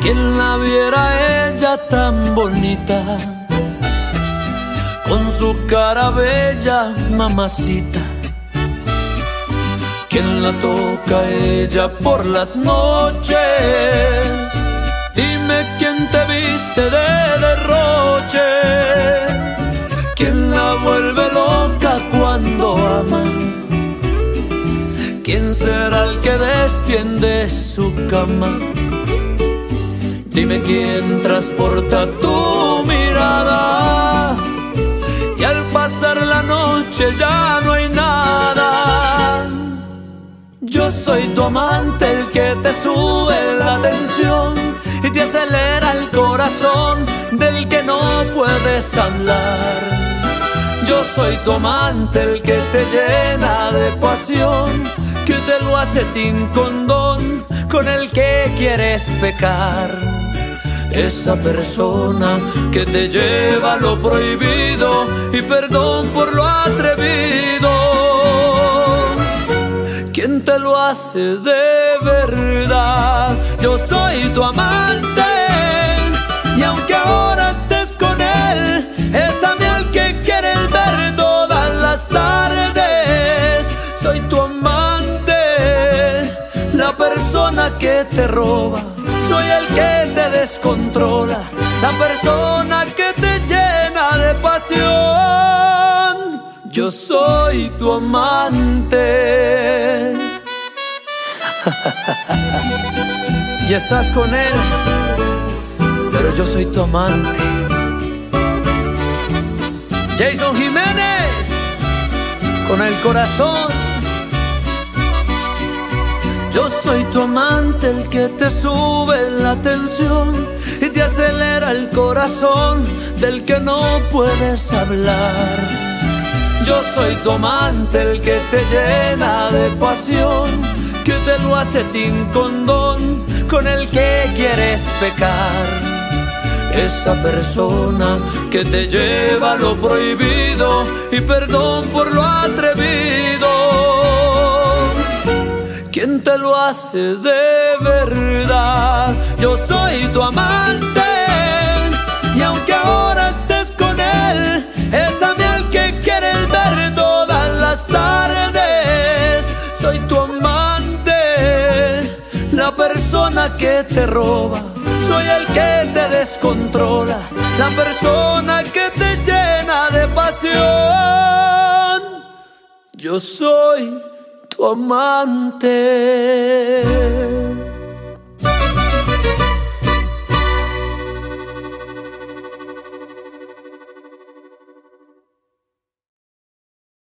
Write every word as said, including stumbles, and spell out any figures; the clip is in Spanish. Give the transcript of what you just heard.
Quien la viera ella tan bonita, con su cara bella, mamacita. Quien la toca ella por las noches, dime quién te viste de derroche. Quien la vuelve loca cuando ama, ¿quién será el que destiende su cama? Dime quién transporta tu mirada y al pasar la noche ya no hay nada. Yo soy tu amante, el que te sube la tensión y te acelera el corazón, del que no puedes hablar. Yo soy tu amante, el que te llena de pasión, que te lo hace sin condón, con el que quieres pecar. Esa persona que te lleva a lo prohibido y perdón por lo atrevido. ¿Quién te lo hace de verdad? Yo soy tu amante, y aunque ahora estés con él, es a mí al que quieres ver todas las tardes. Soy tu amante, la persona que te roba. Soy el que te descontrola, la persona que te llena de pasión. Yo soy tu amante. Y estás con él, pero yo soy tu amante. Jason Jiménez, con el corazón. Yo soy tu amante, el que te sube la tensión y te acelera el corazón, del que no puedes hablar. Yo soy tu amante, el que te llena de pasión, que te lo hace sin condón, con el que quieres pecar. Esa persona que te lleva a lo prohibido y perdón por lo atrevido. ¿Quién te lo hace de verdad? Yo soy tu amante, y aunque ahora estés con él, es a mí al que quieres ver todas las tardes. Soy tu amante, la persona que te roba. Soy el que te descontrola, la persona que te llena de pasión. Yo soy tu amante.